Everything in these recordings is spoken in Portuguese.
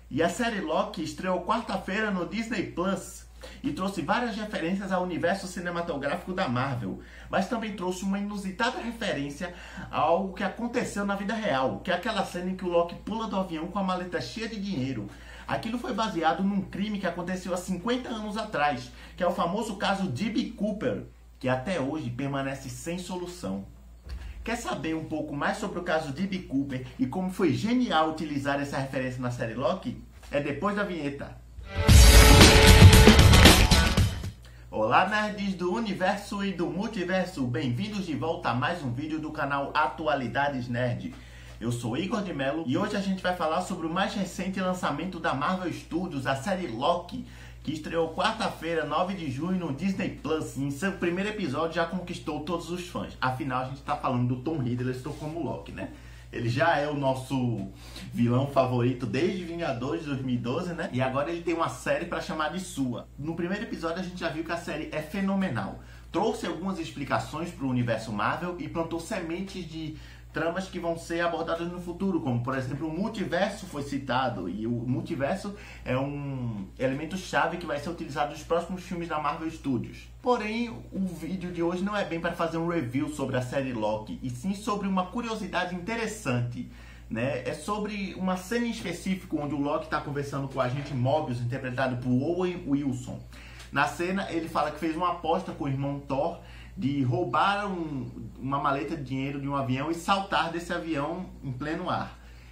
E a série Loki estreou quarta-feira no Disney Plus e trouxe várias referências ao universo cinematográfico da Marvel, mas também trouxe uma inusitada referência a algo que aconteceu na vida real, que é aquela cena em que o Loki pula do avião com a maleta cheia de dinheiro. Aquilo foi baseado num crime que aconteceu há 50 anos atrás, que é o famoso caso D.B. Cooper, que até hoje permanece sem solução. Quer saber um pouco mais sobre o caso D.B. Cooper e como foi genial utilizar essa referência na série Loki? É depois da vinheta. Olá, nerds do universo e do multiverso, bem-vindos de volta a mais um vídeo do canal Atualidades Nerd. Eu sou Igor de Mello e hoje a gente vai falar sobre o mais recente lançamento da Marvel Studios, a série Loki, que estreou quarta-feira, 9 de junho no Disney Plus, e em seu primeiro episódio já conquistou todos os fãs. Afinal, a gente está falando do Tom Hiddleston como Loki, né? Ele já é o nosso vilão favorito desde Vingadores de 2012, né? E agora ele tem uma série para chamar de sua. No primeiro episódio a gente já viu que a série é fenomenal. Trouxe algumas explicações para o universo Marvel e plantou sementes de tramas que vão ser abordadas no futuro, como por exemplo o multiverso foi citado, e o multiverso é um elemento-chave que vai ser utilizado nos próximos filmes da Marvel Studios. Porém, o vídeo de hoje não é bem para fazer um review sobre a série Loki, e sim sobre uma curiosidade interessante, né? É sobre uma cena em específico onde o Loki está conversando com o agente Mobius, interpretado por Owen Wilson. Na cena, ele fala que fez uma aposta com o irmão Thor de roubar uma maleta de dinheiro de um avião e saltar desse avião em pleno ar.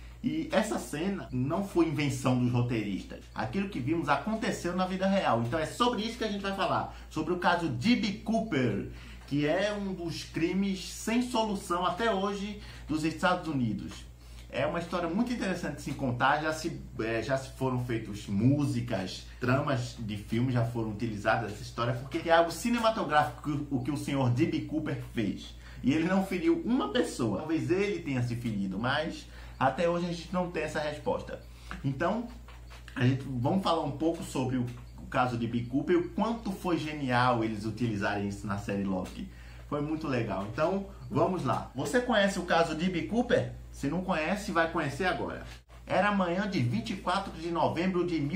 E essa cena não foi invenção dos roteiristas. Aquilo que vimos aconteceu na vida real. Então é sobre isso que a gente vai falar. Sobre o caso D.B. Cooper, que é um dos crimes sem solução até hoje dos Estados Unidos. É uma história muito interessante de se contar, já se foram feitas músicas, tramas de filmes já foram utilizadas essa história, porque é algo cinematográfico o que o senhor D.B. Cooper fez. E ele não feriu uma pessoa, talvez ele tenha se ferido, mas até hoje a gente não tem essa resposta. Então, vamos falar um pouco sobre o caso de D.B. Cooper e o quanto foi genial eles utilizarem isso na série Loki. Foi muito legal. Então, vamos lá. Você conhece o caso de D.B. Cooper? Se não conhece, vai conhecer agora. Era manhã de 24 de novembro de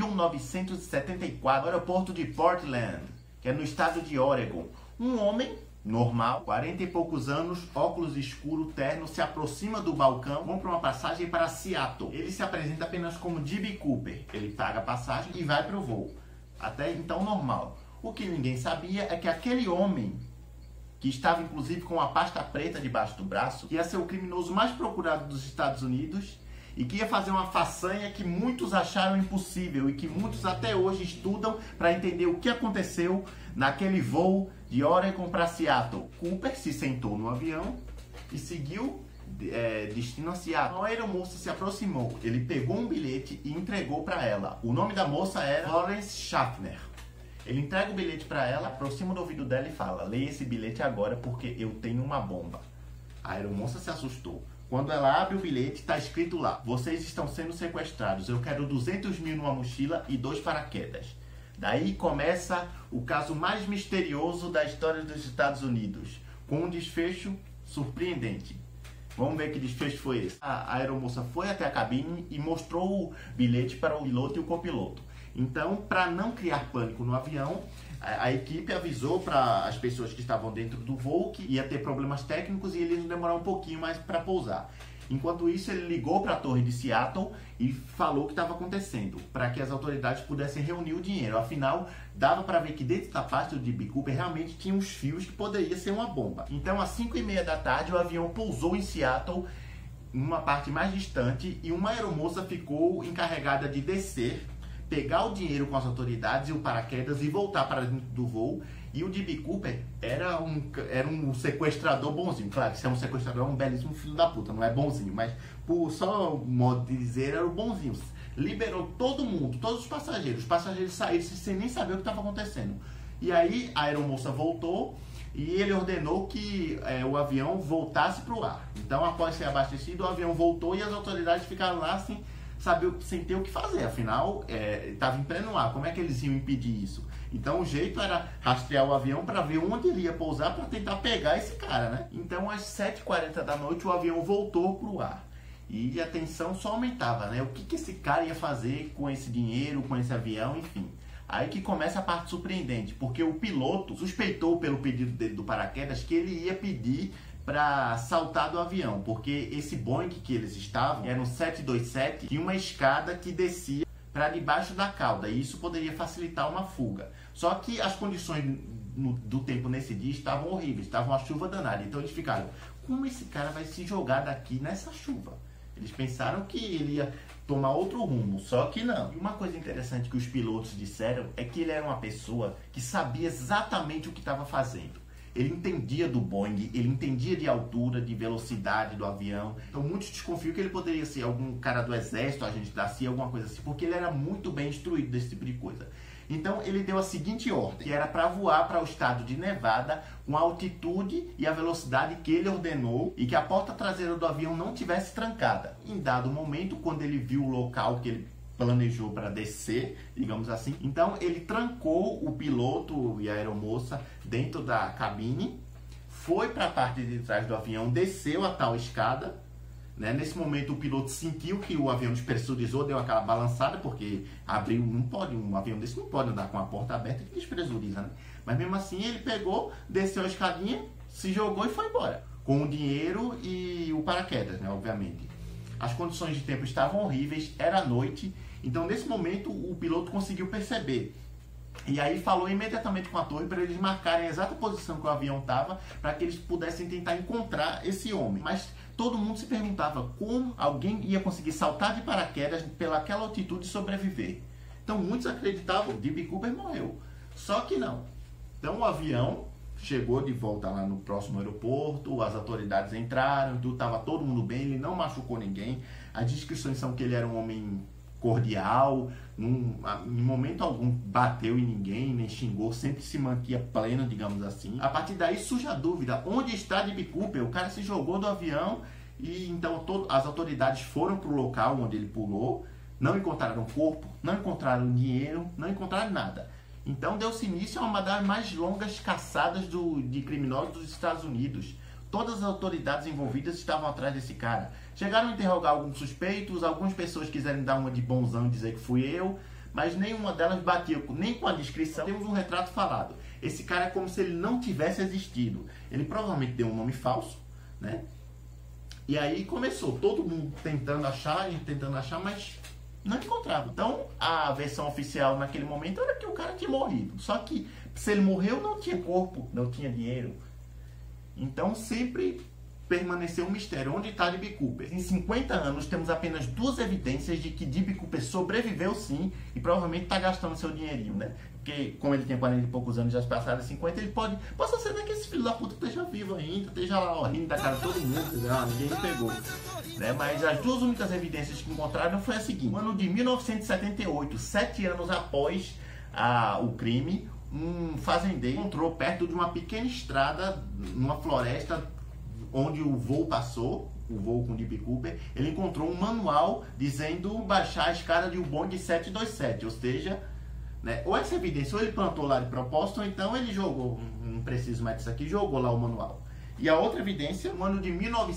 1974, no aeroporto de Portland, que é no estado de Oregon. Um homem normal, 40 e poucos anos, óculos escuro, terno, se aproxima do balcão, compra uma passagem para Seattle. Ele se apresenta apenas como D.B. Cooper. Ele paga a passagem e vai para o voo. Até então normal. O que ninguém sabia é que aquele homem, que estava inclusive com uma pasta preta debaixo do braço, que ia ser o criminoso mais procurado dos Estados Unidos e que ia fazer uma façanha que muitos acharam impossível e que muitos até hoje estudam para entender o que aconteceu naquele voo de Oregon para Seattle. Cooper se sentou no avião e seguiu destino a Seattle. A aeromoça se aproximou, ele pegou um bilhete e entregou para ela. O nome da moça era Florence Schaffner. Ele entrega o bilhete para ela, aproxima do ouvido dela e fala: leia esse bilhete agora porque eu tenho uma bomba. A aeromoça se assustou. Quando ela abre o bilhete, está escrito lá: vocês estão sendo sequestrados, eu quero 200 mil numa mochila e 2 paraquedas. Daí começa o caso mais misterioso da história dos Estados Unidos, com um desfecho surpreendente. Vamos ver que desfecho foi esse. A aeromoça foi até a cabine e mostrou o bilhete para o piloto e o copiloto. Então, para não criar pânico no avião, a equipe avisou para as pessoas que estavam dentro do voo que ia ter problemas técnicos e eles iam demorar um pouquinho mais para pousar. Enquanto isso, ele ligou para a torre de Seattle e falou o que estava acontecendo, para que as autoridades pudessem reunir o dinheiro. Afinal, dava para ver que dentro da pasta do D.B. Cooper realmente tinha uns fios que poderia ser uma bomba. Então, às 5h30 da tarde, o avião pousou em Seattle, numa parte mais distante, e uma aeromoça ficou encarregada de descer, pegar o dinheiro com as autoridades e o paraquedas e voltar para dentro do voo. E o D.B. Cooper era um sequestrador bonzinho. Claro, se é um sequestrador, é um belíssimo filho da puta, não é bonzinho, mas por só modo de dizer, era o bonzinho. Liberou todo mundo, todos os passageiros. Os passageiros saíram sem nem saber o que estava acontecendo. E aí a aeromoça voltou e ele ordenou que o avião voltasse para o ar. Então, após ser abastecido, o avião voltou e as autoridades ficaram lá assim, sem ter o que fazer, afinal estava em pleno ar, como é que eles iam impedir isso? Então o jeito era rastrear o avião para ver onde ele ia pousar para tentar pegar esse cara, né? Então às 7h40 da noite o avião voltou para o ar E a tensão só aumentava, né? O que esse cara ia fazer com esse dinheiro, com esse avião, enfim. Aí que começa a parte surpreendente, porque o piloto suspeitou pelo pedido dele do paraquedas que ele ia pedir para saltar do avião, porque esse Boeing que eles estavam, era um 727, tinha uma escada que descia para debaixo da cauda, e isso poderia facilitar uma fuga. Só que as condições do tempo nesse dia estavam horríveis, estava uma chuva danada, então eles ficaram, como esse cara vai se jogar daqui nessa chuva? Eles pensaram que ele ia tomar outro rumo, só que não. E uma coisa interessante que os pilotos disseram é que ele era uma pessoa que sabia exatamente o que estava fazendo. Ele entendia do Boeing, ele entendia de altura, de velocidade do avião. Então muitos desconfiam que ele poderia ser algum cara do exército, agente da CIA, alguma coisa assim, porque ele era muito bem instruído desse tipo de coisa. Então ele deu a seguinte ordem, que era para voar para o estado de Nevada com a altitude e a velocidade que ele ordenou e que a porta traseira do avião não tivesse trancada. Em dado momento, quando ele viu o local que ele planejou para descer, digamos assim, então ele trancou o piloto e a aeromoça dentro da cabine, foi para a parte de trás do avião, desceu a tal escada. Nesse momento o piloto sentiu que o avião despressurizou, deu aquela balançada, porque abriu, não pode, um avião desse não pode andar com a porta aberta que despressuriza, né? Mas mesmo assim ele pegou, desceu a escadinha, se jogou e foi embora. Com o dinheiro e o paraquedas, né? Obviamente. As condições de tempo estavam horríveis, era noite, então nesse momento o piloto conseguiu perceber. E aí falou imediatamente com a torre para eles marcarem a exata posição que o avião estava, para que eles pudessem tentar encontrar esse homem. Mas todo mundo se perguntava como alguém ia conseguir saltar de paraquedas pelaquela altitude e sobreviver. Então muitos acreditavam que D.B. Cooper morreu. Só que não. Então o avião chegou de volta lá no próximo aeroporto, as autoridades entraram, estava todo mundo bem, ele não machucou ninguém. As descrições são que ele era um homem cordial, em momento algum bateu em ninguém, nem xingou, sempre se mantinha pleno, digamos assim. A partir daí surge a dúvida, onde está D.B. Cooper? O cara se jogou do avião e então as autoridades foram para o local onde ele pulou, não encontraram corpo, não encontraram dinheiro, não encontraram nada. Então deu-se início a uma das mais longas caçadas de criminosos dos Estados Unidos. Todas as autoridades envolvidas estavam atrás desse cara. Chegaram a interrogar alguns suspeitos, algumas pessoas quiseram dar uma de bonzão e dizer que fui eu, mas nenhuma delas batia nem com a descrição. Temos um retrato falado. Esse cara é como se ele não tivesse existido. Ele provavelmente deu um nome falso, né? E aí começou, todo mundo tentando achar, mas não encontrava. Então, a versão oficial naquele momento era que o cara tinha morrido. Só que se ele morreu, não tinha corpo, não tinha dinheiro. Então sempre permaneceu um mistério. Onde está D.B. Cooper? Em 50 anos temos apenas 2 evidências de que D.B. Cooper sobreviveu sim e provavelmente está gastando seu dinheirinho, né? Porque como ele tem 40 e poucos anos, já passaram 50, ele possa ser que esse filho da puta esteja vivo ainda, esteja lá rindo da cara de todo mundo, ninguém me pegou. Né? Mas as 2 únicas evidências que encontraram foi a seguinte: no ano de 1978, 7 anos após o crime, um fazendeiro encontrou perto de uma pequena estrada, numa floresta onde o voo passou, o voo com D.B. Cooper, ele encontrou um manual dizendo baixar a escada de um Boeing 727, ou seja, né, ou essa evidência, ou ele plantou lá de propósito, ou então ele jogou, não preciso mais disso aqui, jogou lá o manual. E a outra evidência, no ano de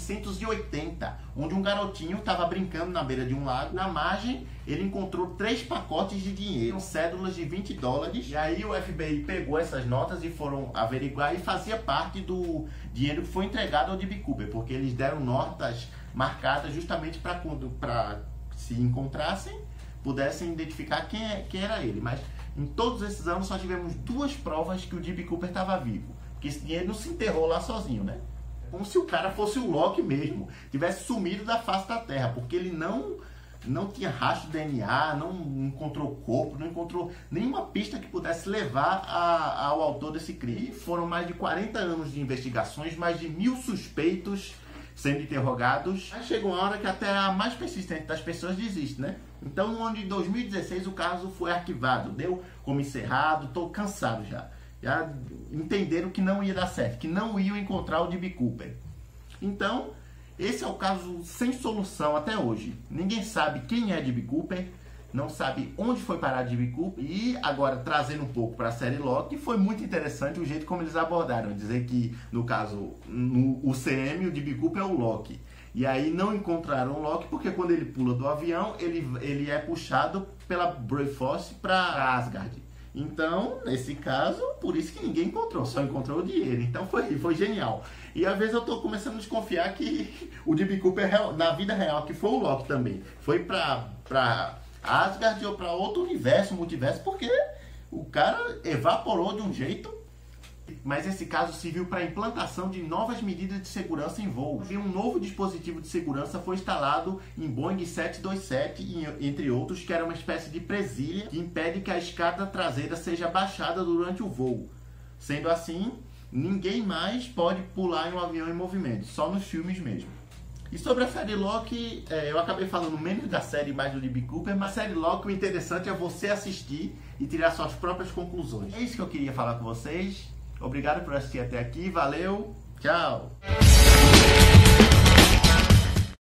1980, onde um garotinho estava brincando na beira de um lago. Na margem, ele encontrou 3 pacotes de dinheiro, cédulas de $20. E aí o FBI pegou essas notas e foram averiguar e fazia parte do dinheiro que foi entregado ao D.B. Cooper, porque eles deram notas marcadas justamente para se encontrassem, pudessem identificar quem era ele. Mas em todos esses anos só tivemos 2 provas que o D.B. Cooper estava vivo. Que esse dinheiro não se enterrou lá sozinho, né? Como se o cara fosse o Loki mesmo, tivesse sumido da face da Terra, porque ele não tinha rastro de DNA, não encontrou corpo, não encontrou nenhuma pista que pudesse levar ao autor desse crime. E foram mais de 40 anos de investigações, mais de 1000 suspeitos sendo interrogados. Aí chega uma hora que até a mais persistente das pessoas desiste, né? Então no ano de 2016 o caso foi arquivado, deu como encerrado, estou cansado já. Já entenderam que não ia dar certo, que não iam encontrar o D.B. Cooper. Então, esse é o caso sem solução até hoje. Ninguém sabe quem é D.B. Cooper, não sabe onde foi parar D.B. Cooper. E agora, trazendo um pouco para a série Loki, foi muito interessante o jeito como eles abordaram. Dizer que, no caso, no UCM, o D.B. Cooper é o Loki. E aí não encontraram o Loki porque quando ele pula do avião, ele é puxado pela Brave Force para Asgard. Então, nesse caso, por isso que ninguém encontrou, só encontrou o dinheiro. Então foi genial. E às vezes eu tô começando a desconfiar que o D.B. Cooper, na vida real, que foi o Loki também, foi pra Asgard ou pra outro universo, multiverso, porque o cara evaporou de um jeito. Mas esse caso serviu para a implantação de novas medidas de segurança em voos. E um novo dispositivo de segurança foi instalado em Boeing 727, entre outros, que era uma espécie de presilha que impede que a escada traseira seja baixada durante o voo. Sendo assim, ninguém mais pode pular em um avião em movimento, só nos filmes mesmo. E sobre a série Loki, eu acabei falando menos da série e mais do D.B. Cooper, mas a série Loki, o interessante é você assistir e tirar suas próprias conclusões. É isso que eu queria falar com vocês. Obrigado por assistir até aqui, valeu, tchau!